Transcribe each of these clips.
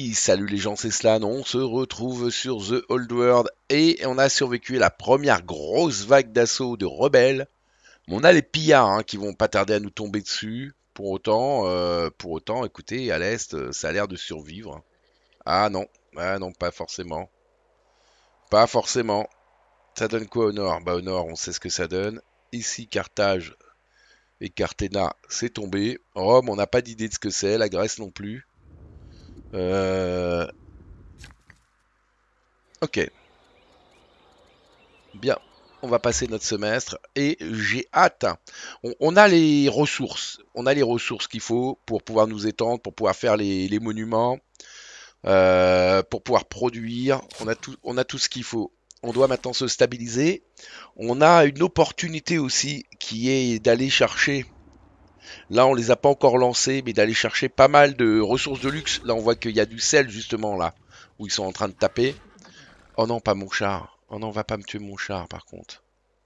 Oui, salut les gens, c'est Slan. On se retrouve sur The Old World et on a survécu à la première grosse vague d'assaut de rebelles. Mais on a les pillards qui vont pas tarder à nous tomber dessus. Pour autant, écoutez, à l'est, ça a l'air de survivre. Ah non, pas forcément. Pas forcément. Ça donne quoi au nord? Bah au nord, on sait ce que ça donne. Ici, Carthage et Carthena, c'est tombé. Rome, on n'a pas d'idée de ce que c'est. La Grèce non plus. Euh... Ok. Bien, on va passer notre semestre et j'ai hâte. On a les ressources, qu'il faut pour pouvoir nous étendre, pour pouvoir faire les monuments, pour pouvoir produire. On a tout ce qu'il faut. On doit maintenant se stabiliser. On a une opportunité aussi qui est d'aller chercher. Là, on les a pas encore lancés, mais d'aller chercher pas mal de ressources de luxe. Là, on voit qu'il y a du sel justement là où ils sont en train de taper. Oh non, pas mon char. Oh non, on va pas me tuer mon char par contre.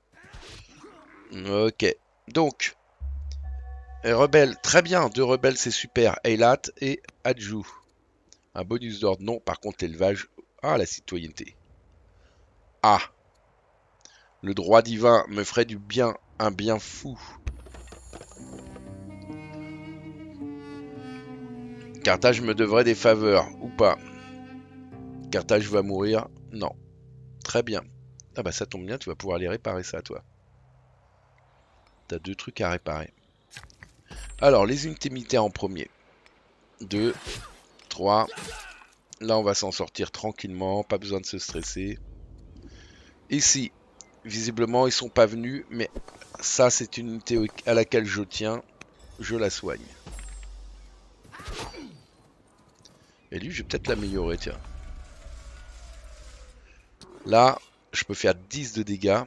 Ok. Donc, rebelle, très bien. Deux rebelles, c'est super. Eilat et Adju. Un bonus d'ordre, non. Par contre, l'élevage. Ah, la citoyenneté. Ah, le droit divin me ferait du bien. Un bien fou. Carthage me devrait des faveurs. Ou pas. Carthage va mourir. Non. Très bien. Ah bah ça tombe bien, tu vas pouvoir aller réparer ça, toi. T'as deux trucs à réparer. Alors, les unités militaires en premier. 2, 3. Là, on va s'en sortir tranquillement. Pas besoin de se stresser. Ici, visiblement, ils sont pas venus, mais ça, c'est une unité à laquelle je tiens. Je la soigne. Et lui, je vais peut-être l'améliorer, tiens. Là, je peux faire 10 de dégâts.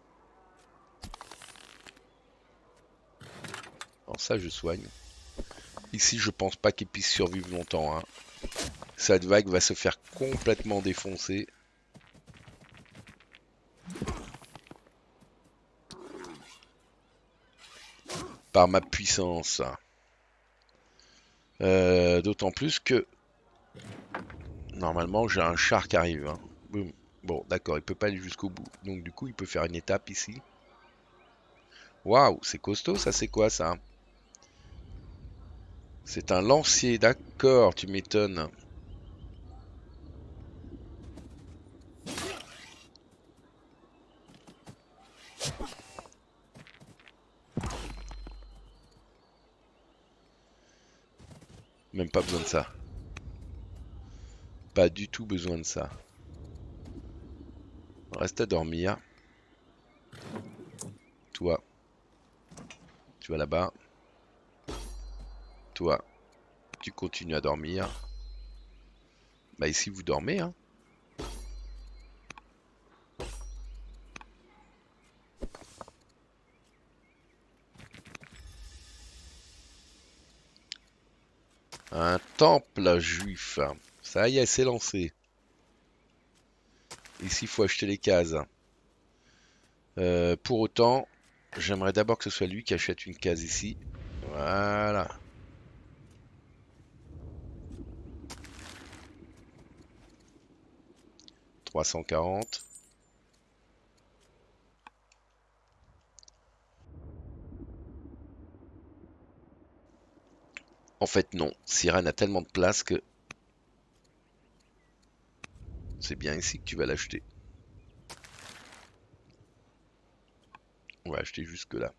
Alors ça, je soigne. Ici, je pense pas qu'il puisse survivre longtemps. Cette vague va se faire complètement défoncer. Par ma puissance. D'autant plus que normalement j'ai un char qui arrive. Boum. Bon, d'accord, il peut pas aller jusqu'au bout. Donc du coup, il peut faire une étape ici. Waouh, c'est costaud, ça c'est quoi ça? C'est un lancier, d'accord, tu m'étonnes. Même pas besoin de ça. Pas du tout besoin de ça. Reste à dormir. Toi, tu vas là-bas. Toi, tu continues à dormir. Bah ici vous dormez, hein. Un temple juif. Ça y est, c'est lancé. Ici, il faut acheter les cases. Pour autant, j'aimerais d'abord que ce soit lui qui achète une case ici. Voilà. 340. En fait, non. Sirène a tellement de place que c'est bien ici que tu vas l'acheter. On va acheter jusque là.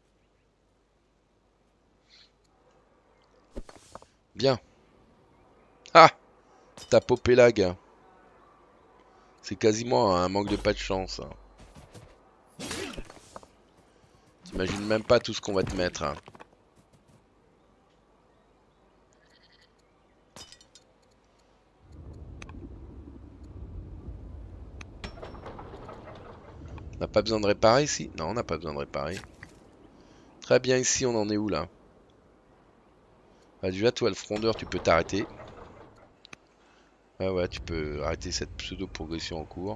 Bien. Ah! T'as popé lag. C'est quasiment un manque de pas de chance. T'imagines même pas tout ce qu'on va te mettre. On n'a pas besoin de réparer ici? Non, on n'a pas besoin de réparer. Très bien, ici, on en est où là? Bah, déjà, toi, le frondeur, tu peux t'arrêter. Ah ouais, tu peux arrêter cette pseudo-progression en cours.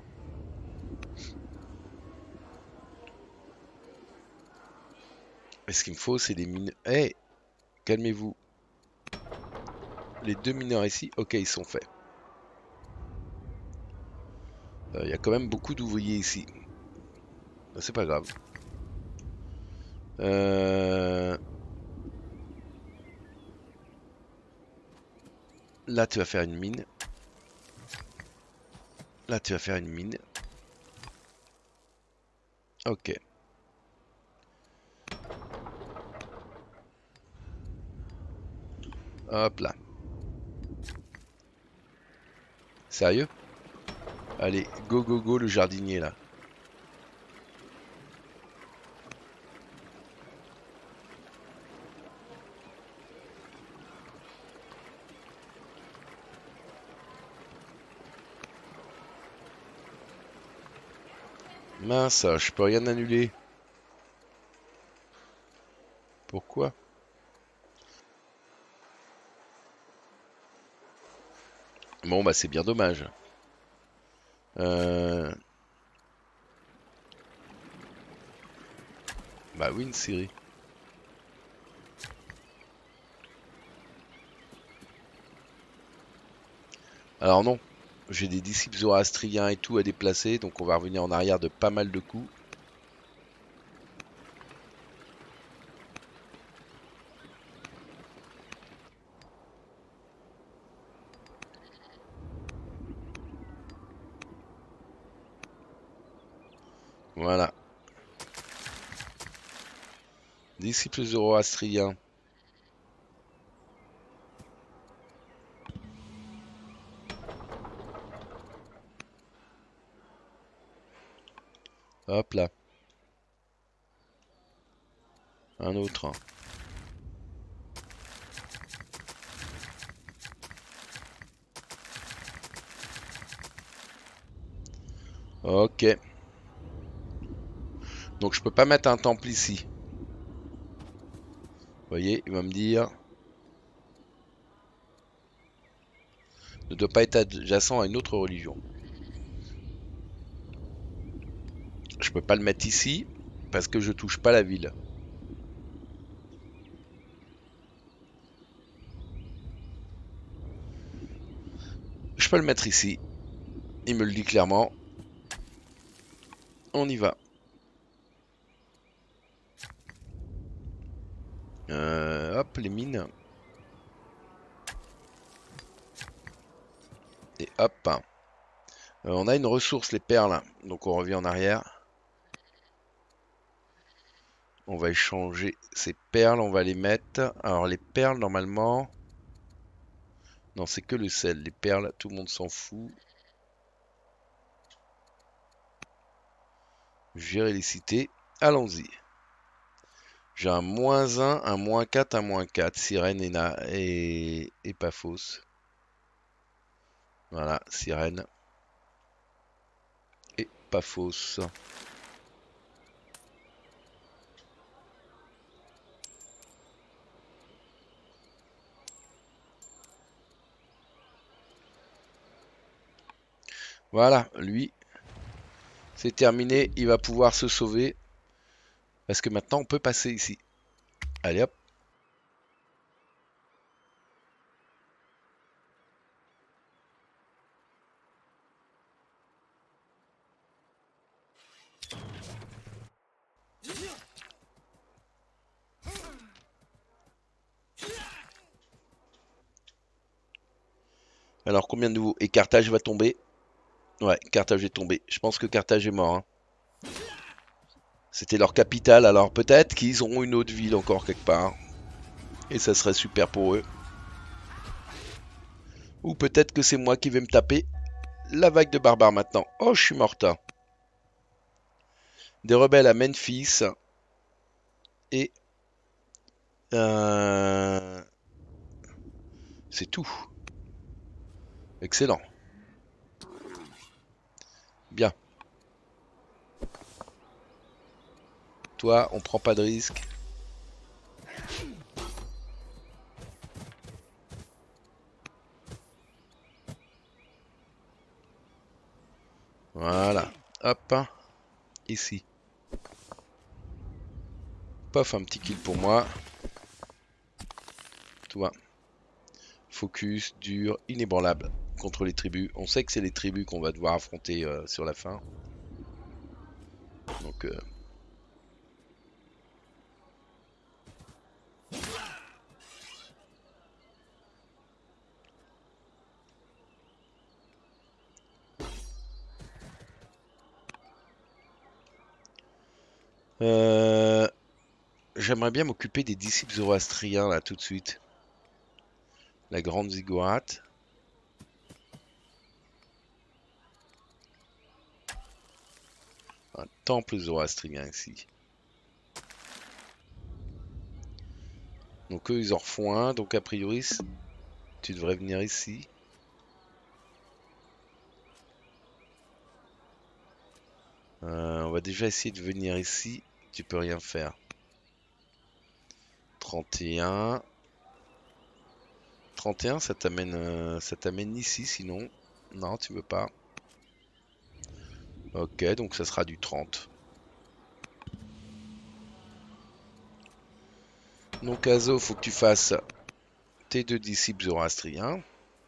Et ce qu'il me faut, c'est des mineurs. Eh, calmez-vous. Les deux mineurs ici, ok, ils sont faits. Il y a quand même beaucoup d'ouvriers ici. C'est pas grave. Là, tu vas faire une mine. Là, tu vas faire une mine. Ok. Hop là. Sérieux? Allez, go go go le jardinier là. Mince, je peux rien annuler. Pourquoi? Bon bah c'est bien dommage. Euh... Bah oui, une série. Alors non, j'ai des disciples zoroastriens et tout à déplacer, donc on va revenir en arrière de pas mal de coups. Voilà. Disciples zoroastriens. Hop là. Un autre. Ok. Donc je peux pas mettre un temple ici. Vous voyez, il va me dire ne doit pas être adjacent à une autre religion. Je peux pas le mettre ici parce que je touche pas la ville. Je peux le mettre ici. Il me le dit clairement. On y va. Hop, les mines. Et hop. On a une ressource, les perles. Donc on revient en arrière. On va échanger ces perles. On va les mettre. Alors les perles, normalement... Non, c'est que le sel. Les perles, tout le monde s'en fout. Gérer les cités. Allons-y. J'ai un -1, un -4, un -4. Sirène et Paphos. Voilà, Sirène et Paphos. Voilà, lui, c'est terminé. Il va pouvoir se sauver. Parce que maintenant, on peut passer ici. Allez hop. Alors, combien de nouveaux? Et Carthage va tomber. Ouais, Carthage est tombé. Je pense que Carthage est mort, hein. C'était leur capitale, alors peut-être qu'ils auront une autre ville encore quelque part. Et ça serait super pour eux. Ou peut-être que c'est moi qui vais me taper la vague de barbares maintenant. Oh, je suis morte. Des rebelles à Memphis. Et... c'est tout. Excellent. Bien. Toi, on prend pas de risque. Voilà. Hop. Ici. Pof, un petit kill pour moi. Toi. Focus, dur, inébranlable. contre les tribus. On sait que c'est les tribus qu'on va devoir affronter sur la fin. Donc j'aimerais bien m'occuper des disciples zoroastriens là tout de suite. La grande ziggourate. Un temple zoroastrien ici. Donc eux ils en refont un, donc a priori tu devrais venir ici. On va déjà essayer de venir ici. Tu peux rien faire. 31. 31, ça t'amène ici sinon. Non, tu veux pas. Ok, donc ça sera du 30. Donc Azo, faut que tu fasses tes 2 disciples zoroastriens.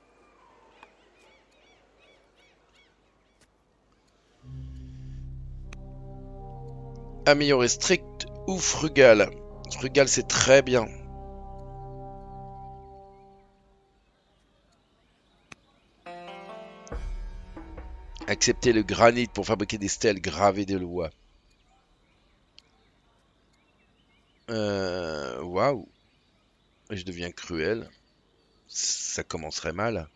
Améliorer strict ou frugal. Frugal c'est très bien. Accepter le granit pour fabriquer des stèles gravées de lois. Waouh. Je deviens cruel. Ça commencerait mal.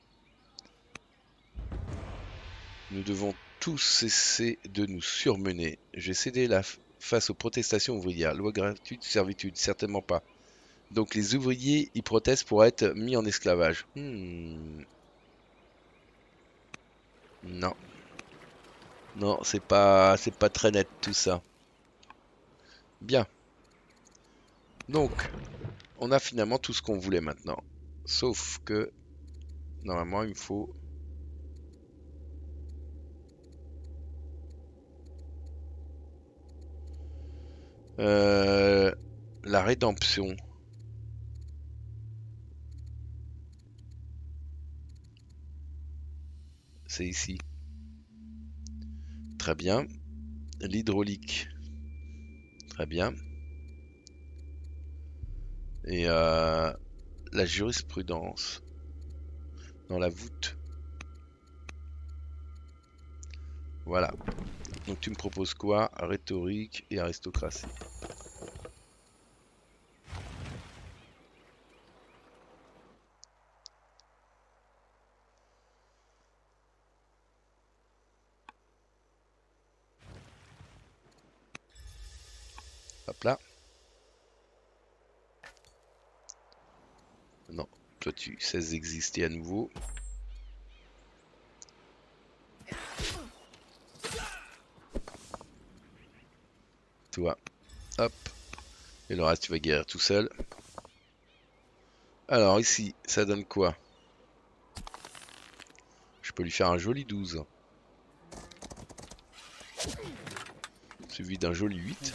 Nous devons tous cesser de nous surmener. J'ai cédé face aux protestations ouvrières. Loi gratuite, servitude, certainement pas. Donc les ouvriers, ils protestent pour être mis en esclavage. Non, non, c'est pas très net tout ça. Bien. Donc, on a finalement tout ce qu'on voulait maintenant. Sauf que, normalement, il me faut... la rédemption. C'est ici. Très bien. L'hydraulique. Très bien. Et la jurisprudence. Dans la voûte. Voilà. Donc tu me proposes quoi? Rhétorique et aristocratie. Hop là. Non, toi tu cesses d'exister à nouveau. Toi, hop. Et le reste tu vas guérir tout seul. Alors ici, ça donne quoi? Je peux lui faire un joli 12. Suivi d'un joli 8.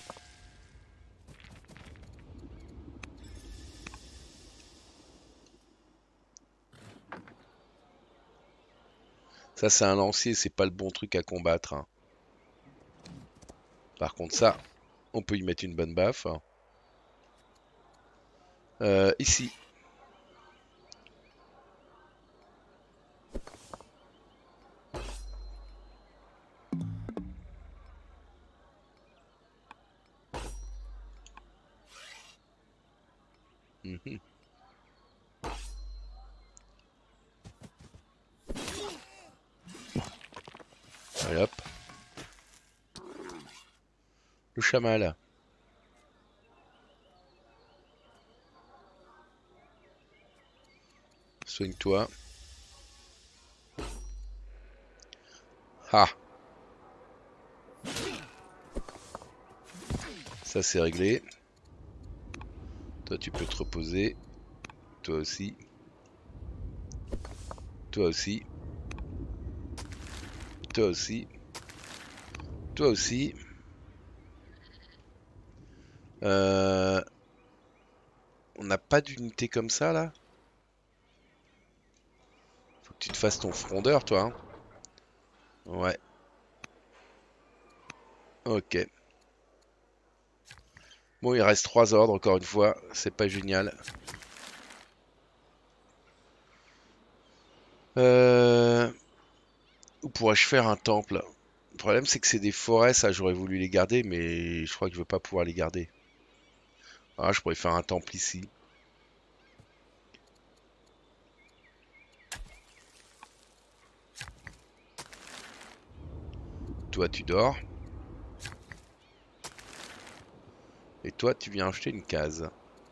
Ça c'est un lancier, c'est pas le bon truc à combattre, hein. Par contre ça, on peut y mettre une bonne baffe. Ici. Mhm. Allez hop. Le chamal. Soigne-toi. Ah. Ça c'est réglé. Toi tu peux te reposer. Toi aussi. Toi aussi. Toi aussi. Toi aussi. On n'a pas d'unité comme ça là? que tu te fasses ton frondeur, toi. Hein. Ouais. Ok. Bon, il reste 3 ordres, encore une fois. C'est pas génial. Où pourrais-je faire un temple? Le problème, c'est que c'est des forêts, ça, j'aurais voulu les garder, mais je crois que je veux pas pouvoir les garder. Ah, je pourrais faire un temple ici. Toi, tu dors. Et toi, tu viens acheter une case.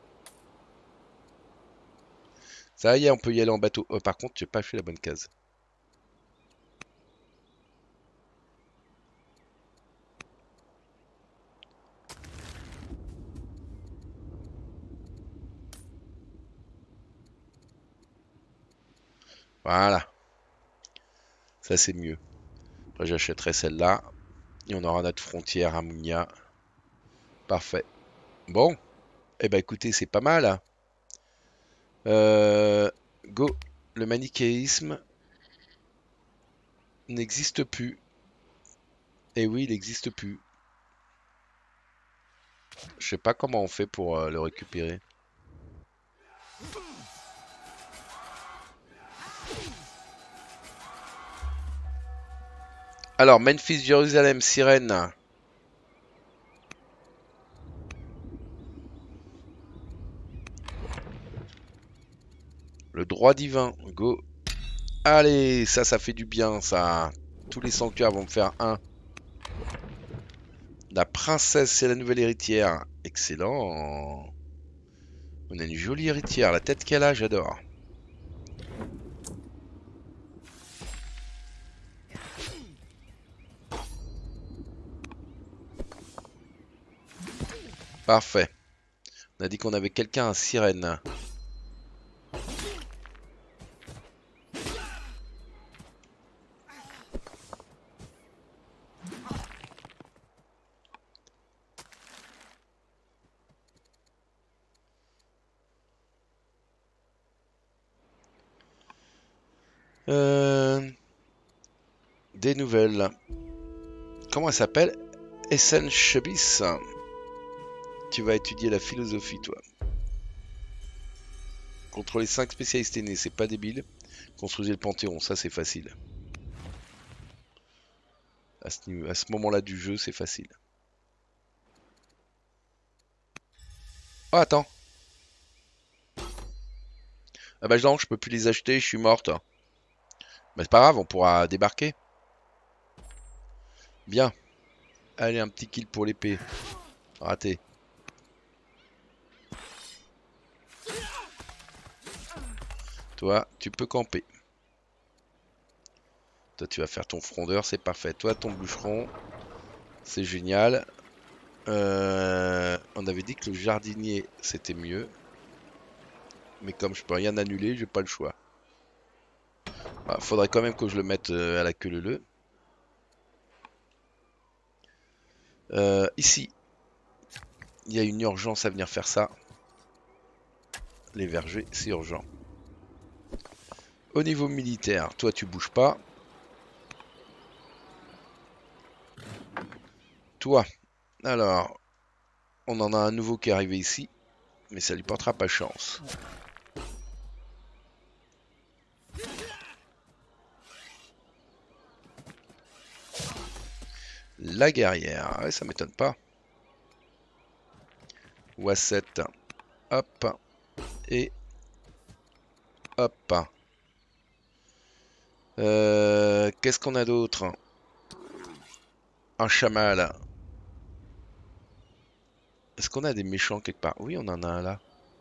Ça y est, on peut y aller en bateau. Oh, par contre, tu n'as pas fait la bonne case. Voilà, ça c'est mieux. Après, j'achèterai celle-là. Et on aura notre frontière à Mounia. Parfait. Bon, eh ben écoutez, c'est pas mal. Hein. Go. Le manichéisme n'existe plus. Et oui, il n'existe plus. Je sais pas comment on fait pour le récupérer. Alors, Memphis, Jérusalem, Sirène. Le droit divin. Go. Allez, ça fait du bien, ça. Tous les sanctuaires vont me faire un. La princesse, c'est la nouvelle héritière. Excellent. On a une jolie héritière. La tête qu'elle a, j'adore. Parfait. On a dit qu'on avait quelqu'un à Sirène. Des nouvelles. Comment elle s'appelle? Essen Chebis. Tu vas étudier la philosophie, toi. Contre les 5 spécialistes aînés, c'est pas débile. Construisez le Panthéon, ça c'est facile. À ce moment-là du jeu, c'est facile. Oh, attends. Ah bah non, je peux plus les acheter, je suis morte. Mais c'est pas grave, on pourra débarquer. Bien. Allez, un petit kill pour l'épée. Raté. Toi, tu peux camper. Toi, tu vas faire ton frondeur, c'est parfait. Toi, ton bûcheron, c'est génial. On avait dit que le jardinier, c'était mieux. Mais comme je peux rien annuler, j'ai pas le choix. Bah, faudrait quand même que je le mette à la queue leu. Ici, il y a une urgence à venir faire ça. Les vergers, c'est urgent. Au niveau militaire, toi tu bouges pas. Toi, alors, on en a un nouveau qui est arrivé ici. Mais ça lui portera pas chance. La guerrière, ouais, ça m'étonne pas. Wasset, hop, et hop. Qu'est-ce qu'on a d'autre? Un chamal. Est-ce qu'on a des méchants quelque part? Oui, on en a un là.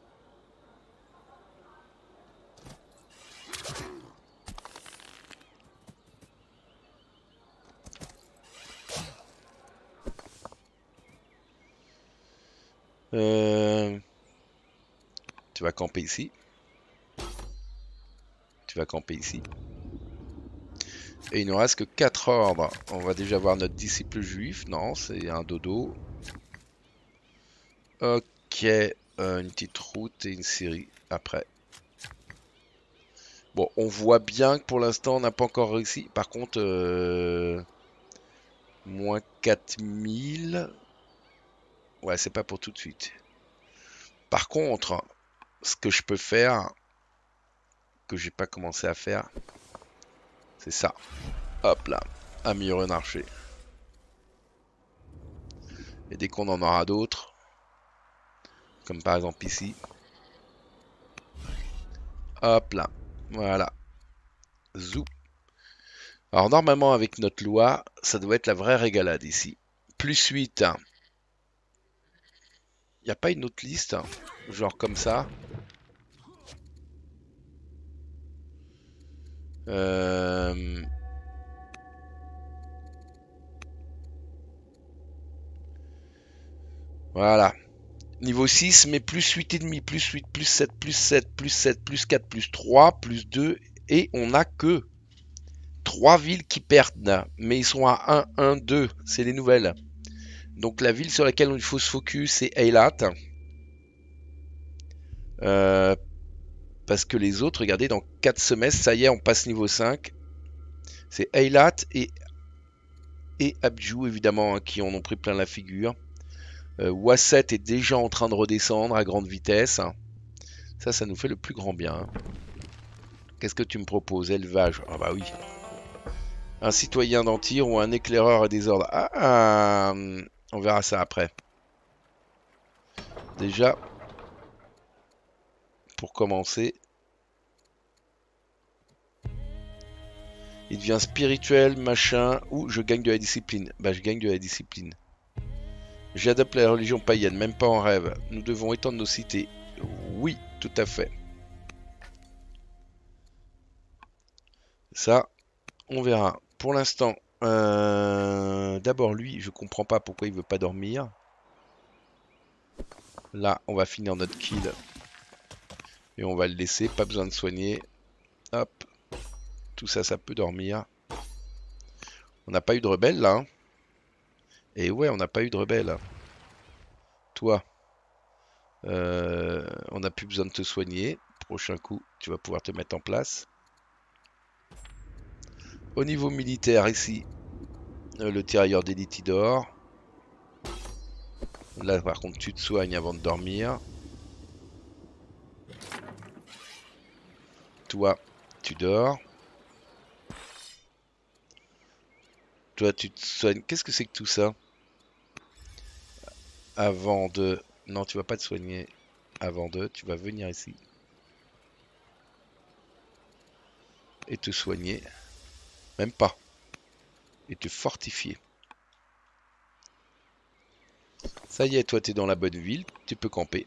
Tu vas camper ici. Tu vas camper ici. Et il nous reste que 4 ordres. On va déjà voir notre disciple juif. Non, c'est un dodo. Ok, une petite route et une série après. Bon, on voit bien que pour l'instant, on n'a pas encore réussi. Par contre, moins 4000. Ouais, c'est pas pour tout de suite. Par contre, ce que je peux faire, que j'ai pas commencé à faire, c'est ça. Hop là, améliorer un archer. Et dès qu'on en aura d'autres, comme par exemple ici, hop là, voilà, zou. Alors normalement avec notre loi, ça doit être la vraie régalade ici. Plus 8, il n'y a pas une autre liste, genre comme ça. Euh, Voilà. Niveau 6, mais plus 8,5, plus 8, plus 7, plus 7, plus 7, plus 4, plus 3, plus 2. Et on n'a que 3 villes qui perdent. Mais ils sont à 1, 1, 2. C'est les nouvelles. Donc la ville sur laquelle il faut se focus, c'est Eilat. Euh, parce que les autres, regardez, dans 4 semestres, ça y est, on passe niveau 5. C'est Eilat et Abju, évidemment, hein, qui en ont pris plein la figure. Wasset est déjà en train de redescendre à grande vitesse. Ça nous fait le plus grand bien. Hein. Qu'est-ce que tu me proposes? Élevage. Ah bah oui. Un citoyen d'Antir ou un éclaireur à désordre. On verra ça après. Déjà, pour commencer, il devient spirituel, machin, ou je gagne de la discipline. Bah je gagne de la discipline. J'adopte la religion païenne, même pas en rêve. Nous devons étendre nos cités. Oui, tout à fait. Ça, on verra. Pour l'instant, d'abord lui, je comprends pas pourquoi il veut pas dormir. Là, on va finir notre kill. Et on va le laisser, pas besoin de soigner. Hop. Tout ça, ça peut dormir. On n'a pas eu de rebelle là. Hein. Et ouais, on n'a pas eu de rebelle. Toi, on n'a plus besoin de te soigner. Prochain coup, tu vas pouvoir te mettre en place. Au niveau militaire, ici, le tirailleur d'élite il dort. Là, par contre, tu te soignes avant de dormir. Toi, tu dors. Toi, tu te soignes. Qu'est-ce que c'est que tout ça? Avant de... Non, tu vas pas te soigner. Avant de... Tu vas venir ici. Et te soigner. Même pas. Et te fortifier. Ça y est, toi, t'es dans la bonne ville. Tu peux camper.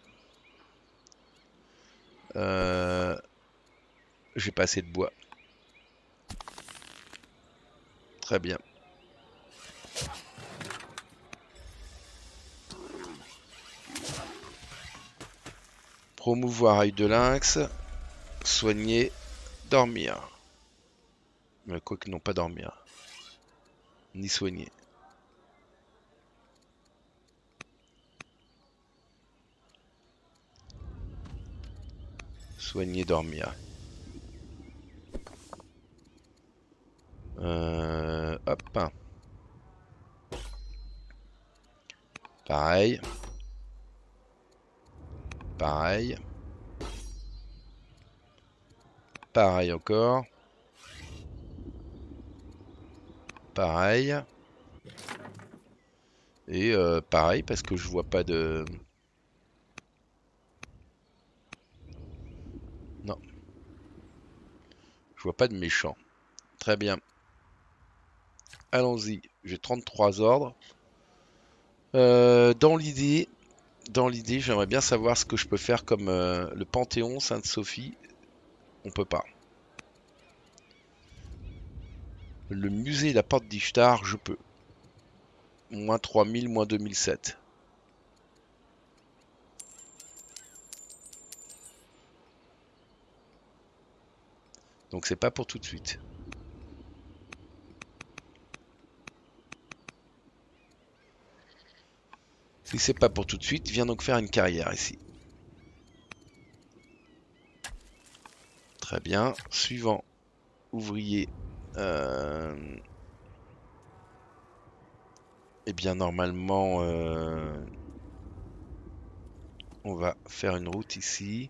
J'ai pas assez de bois. Très bien. Promouvoir œil de lynx. Soigner. Dormir. Mais quoi que non, pas dormir. Ni soigner. Soigner, dormir. Hop. Pareil. Pareil. Pareil encore. Pareil. Et pareil parce que je vois pas de... Non. Je vois pas de méchant. Très bien. Allons-y. J'ai 33 ordres. Dans l'idée, j'aimerais bien savoir ce que je peux faire comme le Panthéon, Sainte-Sophie. On peut pas. Le musée et la porte d'Ishtar, je peux. Moins 3000, moins 2007. Donc c'est pas pour tout de suite. Si c'est pas pour tout de suite, viens donc faire une carrière ici. Très bien. Suivant. Ouvrier. Eh bien, normalement, on va faire une route ici.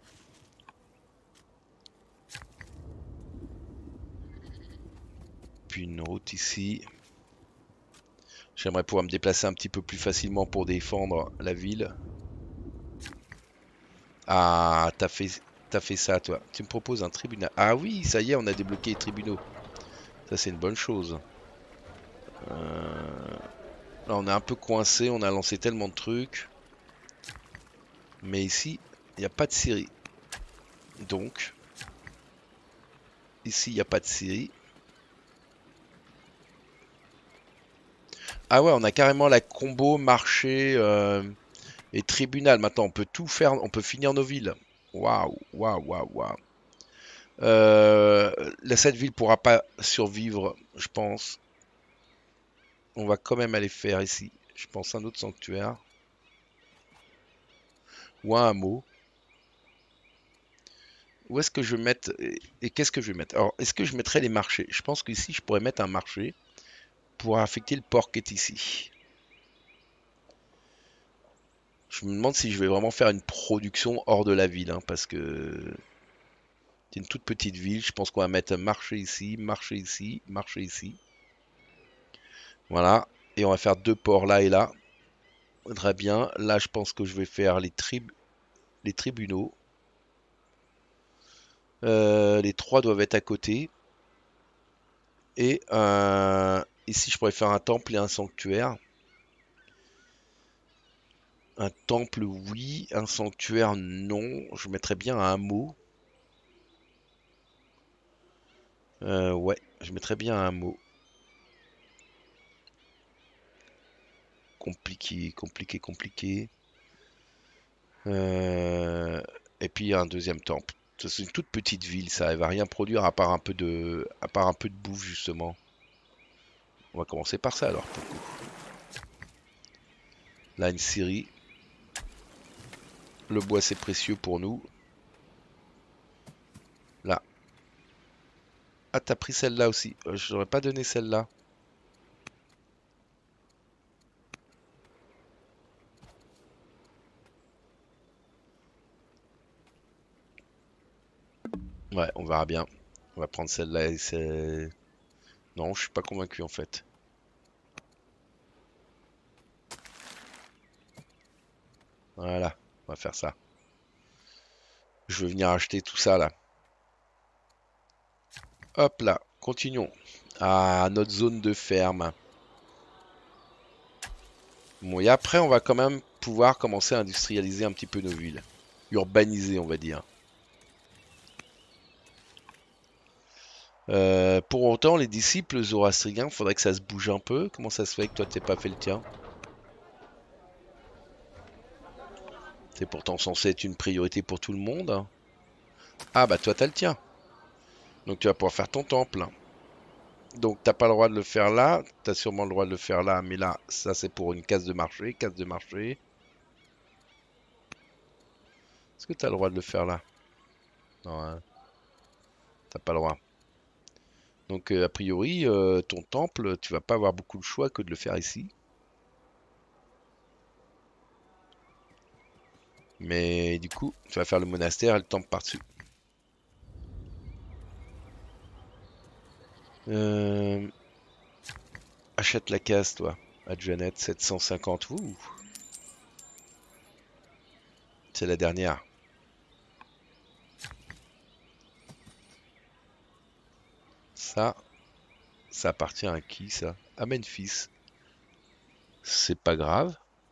Puis une route ici. J'aimerais pouvoir me déplacer un petit peu plus facilement pour défendre la ville. Ah, t'as fait ça, toi. Tu me proposes un tribunal. Ah oui, ça y est, on a débloqué les tribunaux. Ça, c'est une bonne chose. Là, on est un peu coincé. On a lancé tellement de trucs. Mais ici, il n'y a pas de Syrie. Donc, ici, il n'y a pas de Syrie. Ah ouais, on a carrément la combo marché et tribunal. Maintenant, on peut tout faire. On peut finir nos villes. Waouh, waouh, waouh, waouh. Cette ville pourra pas survivre, je pense. On va quand même aller faire ici, je pense, un autre sanctuaire. Ou un hameau. Où est-ce que je vais mettre... Et qu'est-ce que je vais mettre? Alors, est-ce que je mettrai les marchés? Je pense qu'ici, je pourrais mettre un marché pour affecter le port qui est ici. Je me demande si je vais vraiment faire une production hors de la ville, hein, parce que c'est une toute petite ville. Je pense qu'on va mettre un marché ici, marché ici, marché ici. Voilà. Et on va faire deux ports là et là. Très bien. Là, je pense que je vais faire les tribunaux. Les trois doivent être à côté. Et ici, je pourrais faire un temple et un sanctuaire. Un temple, oui. Un sanctuaire, non. Je mettrais bien un hameau. Ouais, je mettrais bien un hameau. Compliqué, compliqué, compliqué. Et puis un deuxième temple. C'est une toute petite ville, ça. Elle va rien produire à part un peu de bouffe, justement. On va commencer par ça, alors, pour le coup. Là, une scierie. Le bois, c'est précieux pour nous. Là. Ah, t'as pris celle-là aussi. Je n'aurais pas donné celle-là. Ouais, on verra bien. On va prendre celle-là et c'est... Non, je suis pas convaincu en fait. Voilà, on va faire ça. Je vais venir acheter tout ça là. Hop là, continuons. Ah, notre zone de ferme. Bon, et après, on va quand même pouvoir commencer à industrialiser un petit peu nos villes. Urbaniser, on va dire. Pour autant, les disciples zoroastriens, faudrait que ça se bouge un peu. Comment ça se fait que toi, t'aies pas fait le tien? C'est pourtant censé être une priorité pour tout le monde. Ah bah toi, t'as le tien. Donc tu vas pouvoir faire ton temple. Donc t'as pas le droit de le faire là, t'as sûrement le droit de le faire là, mais là, ça c'est pour une case de marché, case de marché. Est-ce que t'as le droit de le faire là? Non, hein, t'as pas le droit. Donc a priori, ton temple, tu vas pas avoir beaucoup de choix que de le faire ici. Mais du coup, tu vas faire le monastère et le temple par-dessus. Euh, Achète la case, toi. À Janet, 750. Ouh, c'est la dernière. Ça appartient à qui ça? À Memphis. C'est pas grave,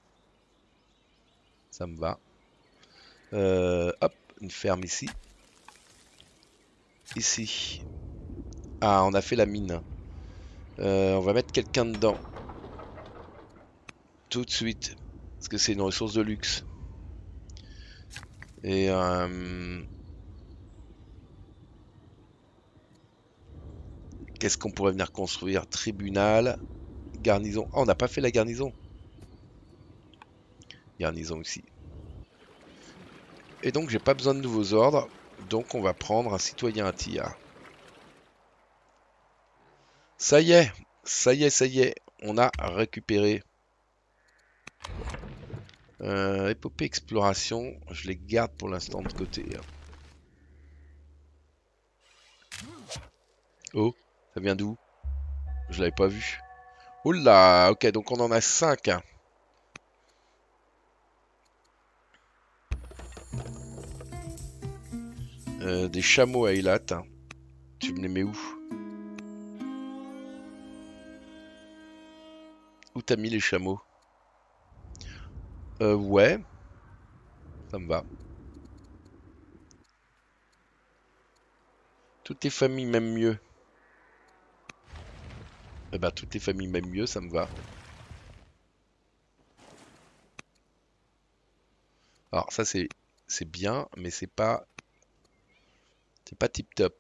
ça me va. Hop, une ferme ici. Ici. Ah, on a fait la mine. On va mettre quelqu'un dedans. Tout de suite. Parce que c'est une ressource de luxe. Et qu'est-ce qu'on pourrait venir construire? Tribunal. Garnison. Ah, on n'a pas fait la garnison. Garnison aussi. Et donc, j'ai pas besoin de nouveaux ordres. Donc on va prendre un citoyen à tir. Ça y est, ça y est, ça y est. On a récupéré. Épopée exploration, je les garde pour l'instant de côté. Oh, ça vient d'où? Je l'avais pas vu. Oula, ok, donc on en a 5. Des chameaux à Eilat. Tu me les mets où? Où t'as mis les chameaux? Ouais, ça me va. Toutes les familles, même mieux. Eh ben, toutes les familles, même mieux, ça me va. Alors, ça, c'est bien, mais c'est pas tip top.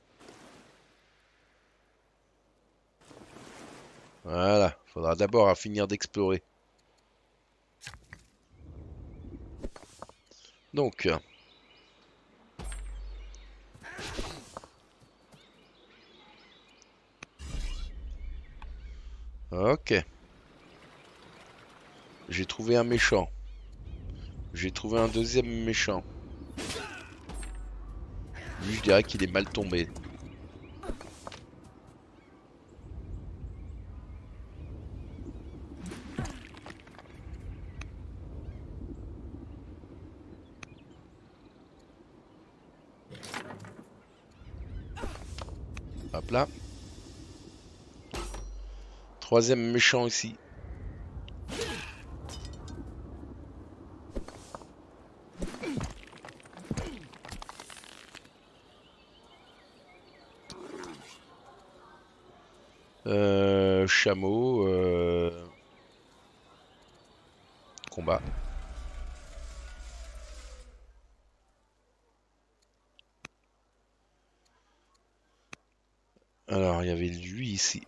Voilà, faudra d'abord finir d'explorer. Donc, ok. J'ai trouvé un méchant. J'ai trouvé un deuxième méchant. Lui, je dirais qu'il est mal tombé. Hop là. Troisième méchant ici. Chameau. Combat. Alors, il y avait lui ici.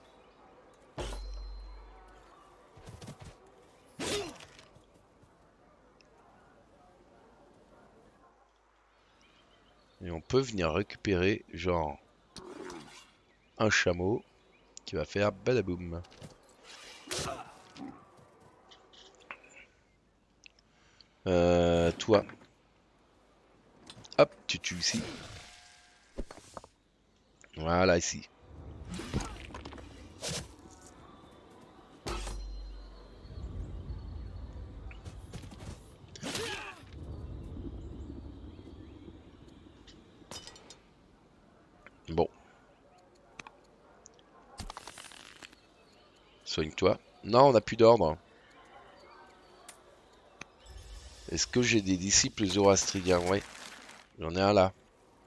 Et on peut venir récupérer, genre, un chameau qui va faire badaboum. Toi. Hop, tu tues ici. Voilà, ici. Bon. Soigne-toi. Non, on n'a plus d'ordre. Est-ce que j'ai des disciples zoroastriens? Ouais. J'en ai un là.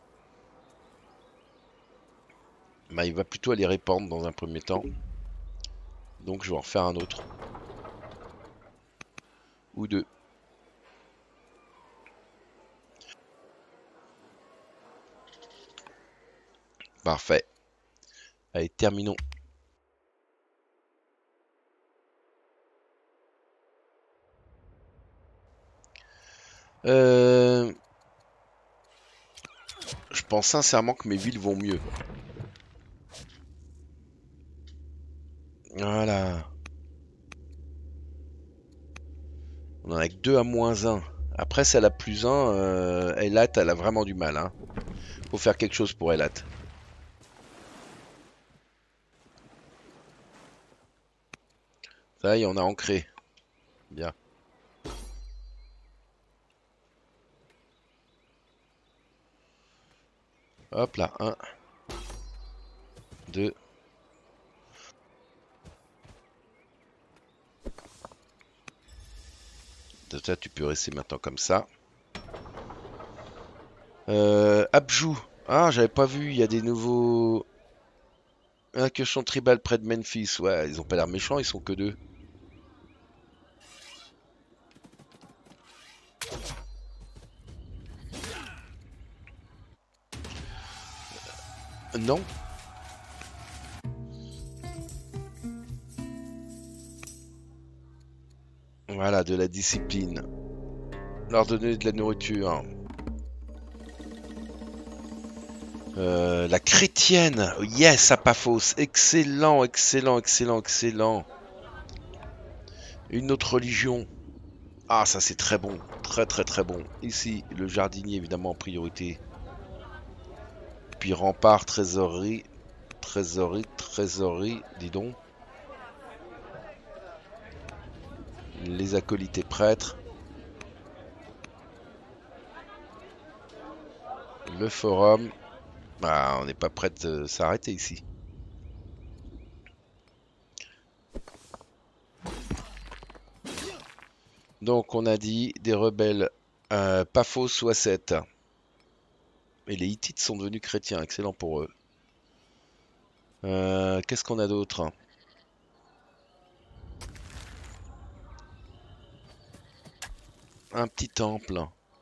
Bah, il va plutôt aller répandre dans un premier temps. Donc je vais en refaire un autre. Ou deux. Parfait. Allez, terminons. Je pense sincèrement que mes villes vont mieux. Voilà. On en a que 2 à -1. Après, celle à +1, Elat, elle a vraiment du mal. Hein. Faut faire quelque chose pour Elat. Ça y est, on a ancré. Bien. Hop là, 1, 2. Ça, tu peux rester maintenant comme ça. Abjou. Ah, j'avais pas vu, il y a des nouveaux... Incursion tribale près de Memphis. Ouais, ils ont pas l'air méchants, ils sont que 2. Non. Voilà, de la discipline. Leur donner de la nourriture. La chrétienne. Yes, à Paphos. Excellent, excellent, excellent, excellent. Une autre religion. Ah, ça c'est très bon. Très, très, très bon. Ici, le jardinier, évidemment, en priorité. Puis rempart, trésorerie. Trésorerie, trésorerie. Dis donc. Les acolytes et prêtres. Le forum. Ah, on n'est pas prêt de s'arrêter ici. Donc on a dit des rebelles Paphos ou 7. Et les Hittites sont devenus chrétiens, excellent pour eux. Qu'est-ce qu'on a d'autre? Un petit temple.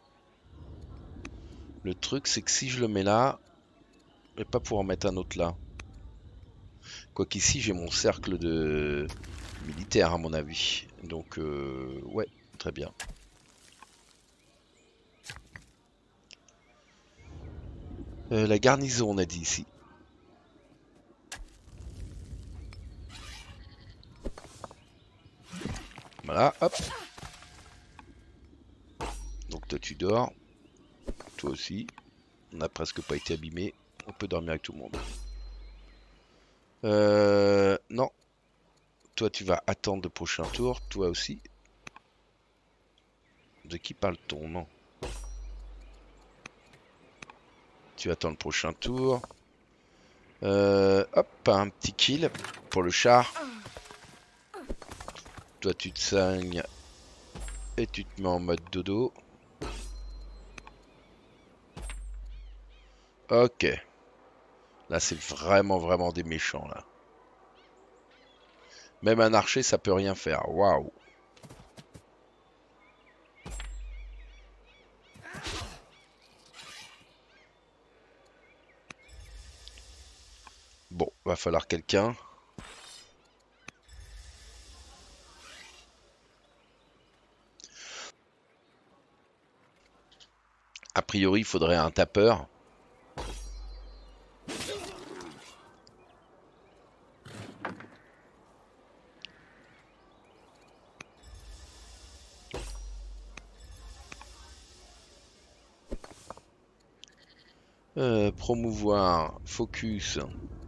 Le truc c'est que si je le mets là, je vais pas pouvoir mettre un autre là. Quoiqu'ici j'ai mon cercle de militaire à mon avis. Donc ouais, très bien. La garnison on a dit ici. Voilà, hop. Donc toi tu dors. Toi aussi. On n'a presque pas été abîmé. On peut dormir avec tout le monde. Non. Toi tu vas attendre le prochain tour. Toi aussi. De qui parle-t-on? Non. Tu attends le prochain tour. Hop, un petit kill pour le char. Toi tu te saignes. Et tu te mets en mode dodo. Ok. Là c'est vraiment vraiment des méchants là. Même un archer ça peut rien faire. Waouh. Bon, va falloir quelqu'un. A priori il faudrait un tapeur. Promouvoir, focus.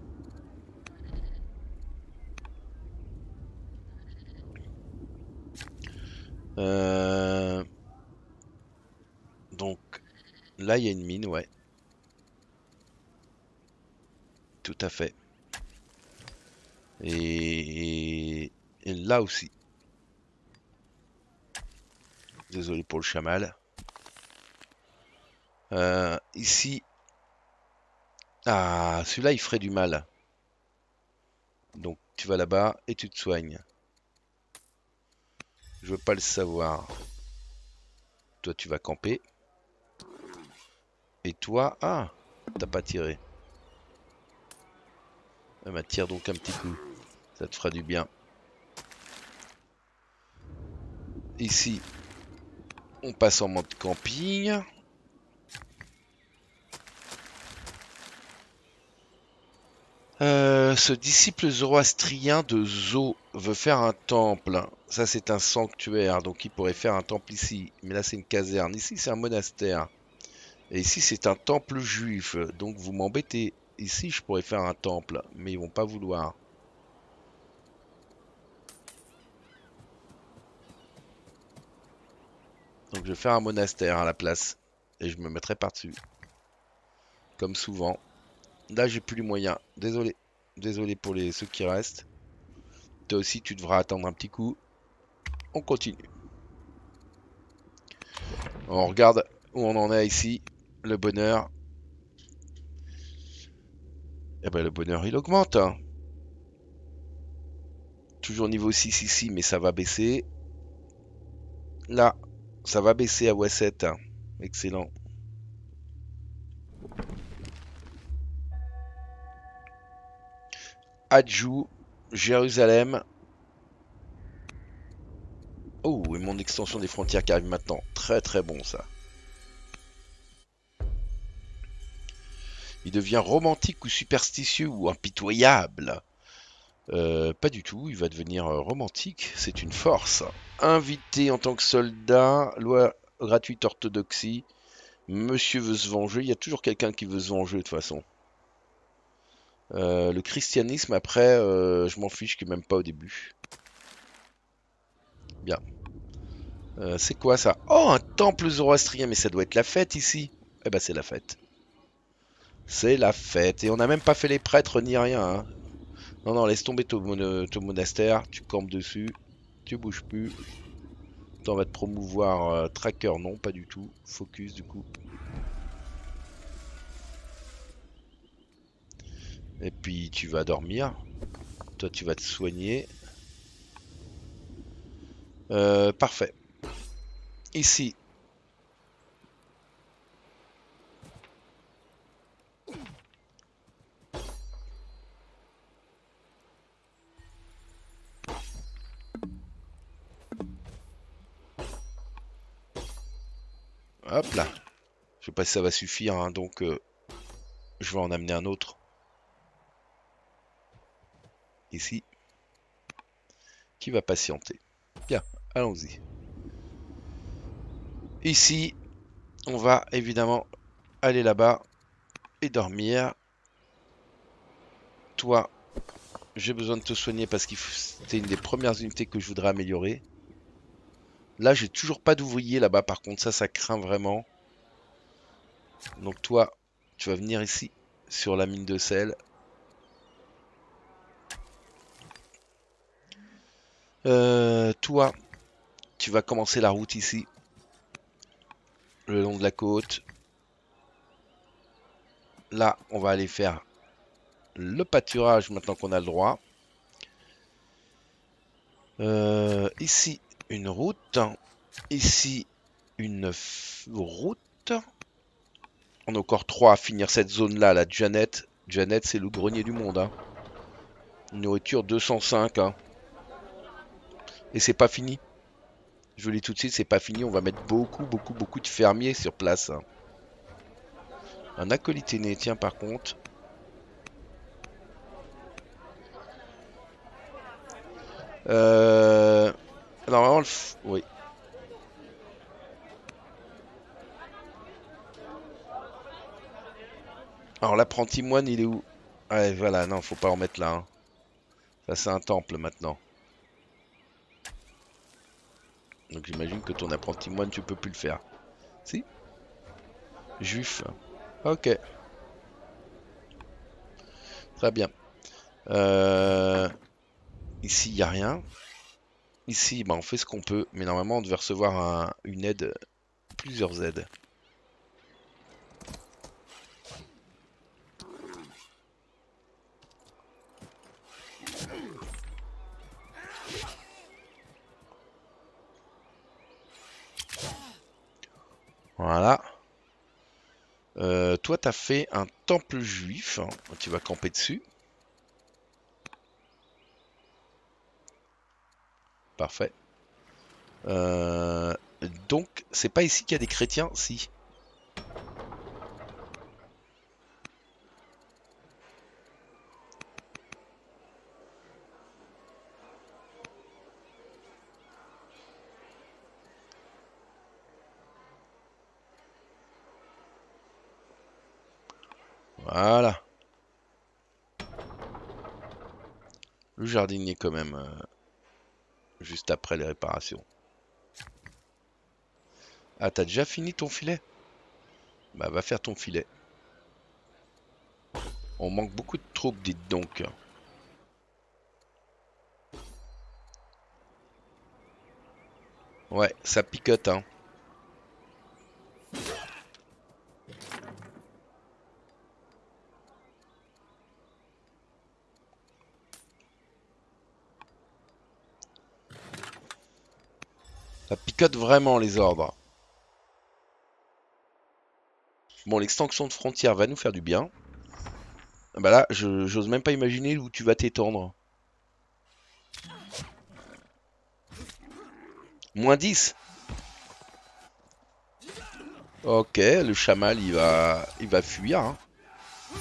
Donc là il y a une mine, ouais. Tout à fait. Et là aussi. Désolé pour le chamal. Ici. Ah, celui-là il ferait du mal. Donc tu vas là-bas et tu te soignes. Je veux pas le savoir. Toi tu vas camper. Et toi, ah, t'as pas tiré. Ah bah tire donc un petit coup. Ça te fera du bien. Ici, on passe en mode camping. Ce disciple zoroastrien de Zo veut faire un temple. Ça, c'est un sanctuaire, donc il pourrait faire un temple ici. Mais là, c'est une caserne. Ici, c'est un monastère. Et ici, c'est un temple juif. Donc, vous m'embêtez. Ici, je pourrais faire un temple, mais ils vont pas vouloir. Donc, je vais faire un monastère à la place. Et je me mettrai par-dessus. Comme souvent. Là, j'ai plus les moyens. Désolé. Désolé pour ceux qui restent. Toi aussi, tu devras attendre un petit coup. On continue. On regarde où on en est ici. Le bonheur. Eh ben, le bonheur, il augmente. Hein. Toujours niveau 6 ici, mais ça va baisser. Là, ça va baisser à Wasset. Hein. Excellent. Adjou, Jérusalem. Oh, et mon extension des frontières qui arrive maintenant. Très très bon ça. Il devient romantique ou superstitieux ou impitoyable. Pas du tout, il va devenir romantique, c'est une force. Invité en tant que soldat, loi gratuite orthodoxie. Monsieur veut se venger, il y a toujours quelqu'un qui veut se venger de toute façon. Le christianisme, après, je m'en fiche que même pas au début. Bien. C'est quoi ça? Oh, un temple zoroastrien, mais ça doit être la fête ici. Eh ben, c'est la fête. C'est la fête. Et on n'a même pas fait les prêtres ni rien, hein. Non, non, laisse tomber ton monastère. Tu campes dessus. Tu bouges plus. On va te promouvoir tracker, non, pas du tout. Focus, du coup. Et puis, tu vas dormir. Toi, tu vas te soigner. Parfait. Ici. Hop là. Je sais pas si ça va suffire, hein, donc je vais en amener un autre. Ici. Qui va patienter. Bien, allons-y. Ici, on va évidemment aller là-bas et dormir. Toi, j'ai besoin de te soigner parce que c'était une des premières unités que je voudrais améliorer. Là, j'ai toujours pas d'ouvrier là-bas. Par contre, ça craint vraiment. Donc toi, tu vas venir ici sur la mine de sel. Toi, tu vas commencer la route ici, le long de la côte. Là, on va aller faire le pâturage maintenant qu'on a le droit. Ici, une route. Ici, une route. On a encore 3 à finir cette zone-là, la Janet. Janet, c'est le grenier du monde, hein. Nourriture 205, hein. Et c'est pas fini. Je vous le dis tout de suite, c'est pas fini. On va mettre beaucoup de fermiers sur place, hein. Un acolyte aîné, tiens, par contre. Normalement, oui. Alors, l'apprenti moine, il est où? Ouais, voilà, non, faut pas en mettre là, hein. Ça, c'est un temple maintenant. Donc, j'imagine que ton apprenti moine, tu peux plus le faire. Si? Juif. Ok, très bien. Ici, il n'y a rien. Ici, bah, on fait ce qu'on peut. Mais normalement, on devait recevoir une aide, plusieurs aides. Voilà. Toi, tu as fait un temple juif, hein. Tu vas camper dessus. Parfait. Donc, c'est pas ici qu'il y a des chrétiens? Si. Voilà. Le jardinier quand même, juste après les réparations. Ah, t'as déjà fini ton filet? Bah, va faire ton filet. On manque beaucoup de troupes, dites donc. Ouais, ça picote, hein. Ça picote vraiment les ordres. Bon, l'extension de frontière va nous faire du bien. Ah bah là, j'ose même pas imaginer où tu vas t'étendre. -10. Ok, le chamal il va fuir, hein.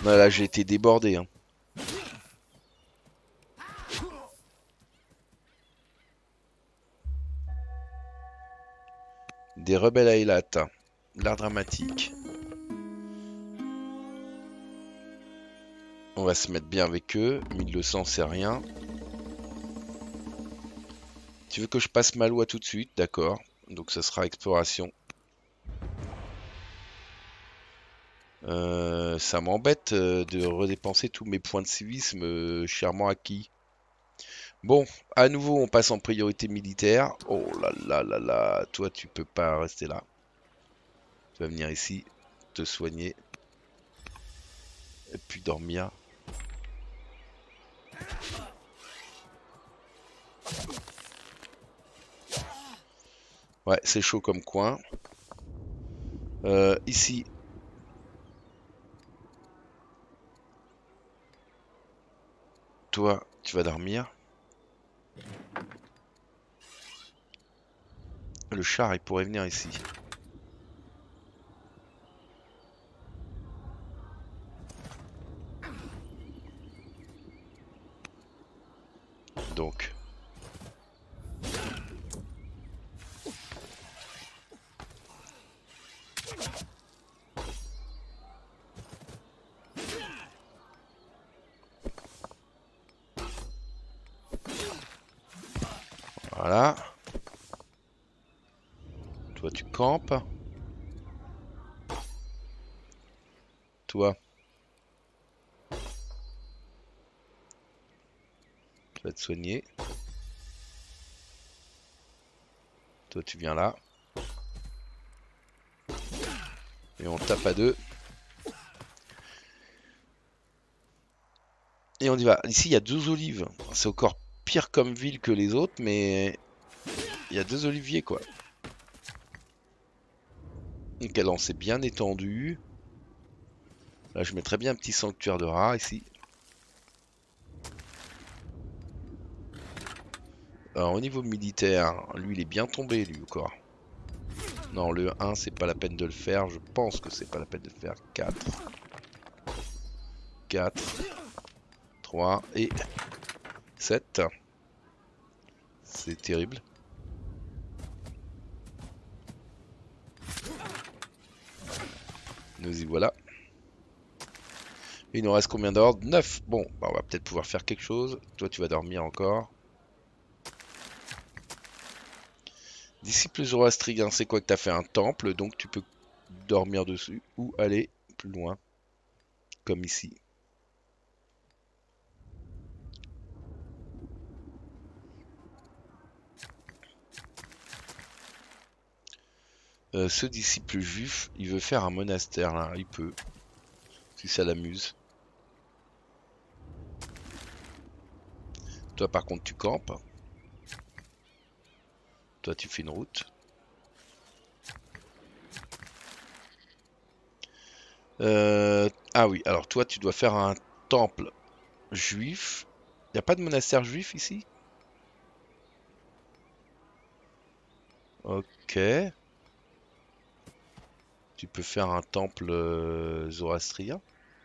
Non, là, j'ai été débordé. Hein. Des rebelles à Eilat. L'art dramatique. On va se mettre bien avec eux. 1200, c'est rien. Tu veux que je passe ma loi tout de suite? D'accord. Donc ça sera exploration. Ça m'embête de redépenser tous mes points de civisme chèrement acquis. Bon, à nouveau, on passe en priorité militaire. Oh là là là là, toi, tu peux pas rester là. Tu vas venir ici, te soigner, et puis dormir. Ouais, c'est chaud comme coin. Ici, toi, tu vas dormir. Le char, il pourrait venir ici. Donc, voilà. Toi, tu campes. Toi, tu vas te soigner. Toi, tu viens là. Et on tape à deux. Et on y va. Ici, il y a 2 olives. C'est encore pire comme ville que les autres, mais il y a 2 oliviers, quoi. Donc, elle s'est bien étendue. Là, je mettrais bien un petit sanctuaire de rats ici. Alors, au niveau militaire, lui, il est bien tombé, lui, encore. Non, le 1, c'est pas la peine de le faire. Je pense que c'est pas la peine de le faire. 4. 4. 3 et 7. C'est terrible. Nous y voilà. Il nous reste combien d'ordres? 9. Bon, bah, on va peut-être pouvoir faire quelque chose. Toi, tu vas dormir encore. Disciple zoroastrien, c'est quoi que t'as fait un temple, donc tu peux dormir dessus ou aller plus loin, comme ici. Ce disciple juif, il veut faire un monastère là, il peut, si ça l'amuse. Toi par contre tu campes. Toi tu fais une route. Ah oui, alors toi tu dois faire un temple juif. Il n'y a pas de monastère juif ici? Ok. Tu peux faire un temple zoroastrien.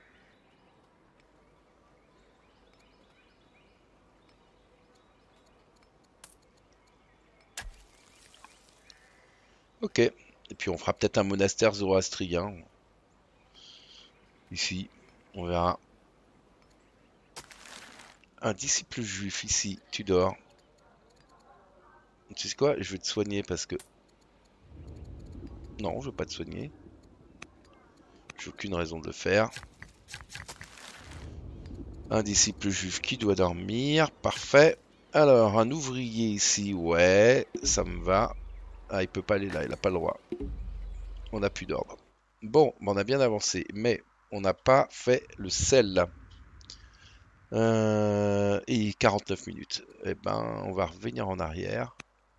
Ok. Et puis on fera peut-être un monastère zoroastrien. Ici, on verra. Un disciple juif ici, tu dors. Tu sais quoi? Je vais te soigner parce que... Non, je veux pas te soigner. J'ai aucune raison de le faire. Un disciple juif qui doit dormir. Parfait. Alors, un ouvrier ici, ouais, ça me va. Ah, il peut pas aller là, il a pas le droit. On n'a plus d'ordre. Bon, on a bien avancé, mais on n'a pas fait le sel. Et 49 minutes. Eh ben, on va revenir en arrière.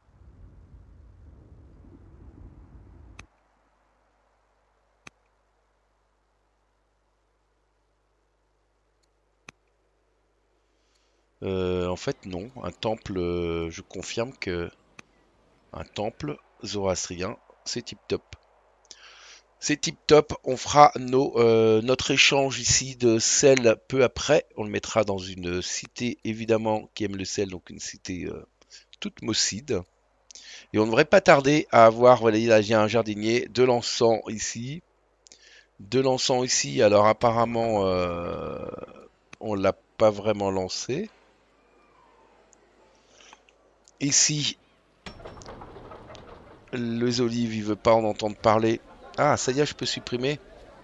En fait, non. Un temple, je confirme que un temple zoroastrien, c'est tip top. C'est tip top. On fera notre échange ici de sel peu après. On le mettra dans une cité évidemment qui aime le sel, donc une cité toute mausside. Et on ne devrait pas tarder à avoir, voilà, là j'ai un jardinier, de l'encens ici. De l'encens ici, alors apparemment on l'a pas vraiment lancé. Ici, les olives, il veut pas en entendre parler. Ah, ça y est, je peux supprimer.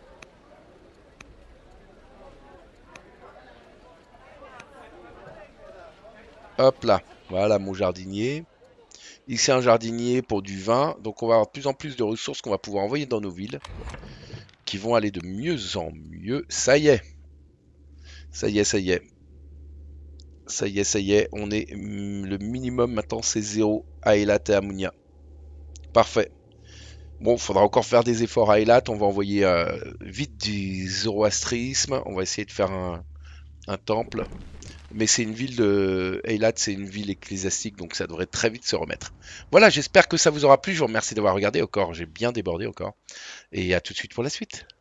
Hop là, voilà mon jardinier. Ici un jardinier pour du vin, donc on va avoir de plus en plus de ressources qu'on va pouvoir envoyer dans nos villes, qui vont aller de mieux en mieux. Ça y est, ça y est, ça y est, ça y est, ça y est, on est le minimum maintenant, c'est 0 à Eilat et Amounia. Parfait. Bon, faudra encore faire des efforts à Eilat, on va envoyer vite du zoroastrisme, on va essayer de faire un temple. Mais c'est une ville de Eilat, c'est une ville ecclésiastique, donc ça devrait très vite se remettre. Voilà, j'espère que ça vous aura plu. Je vous remercie d'avoir regardé encore. J'ai bien débordé encore. Et à tout de suite pour la suite.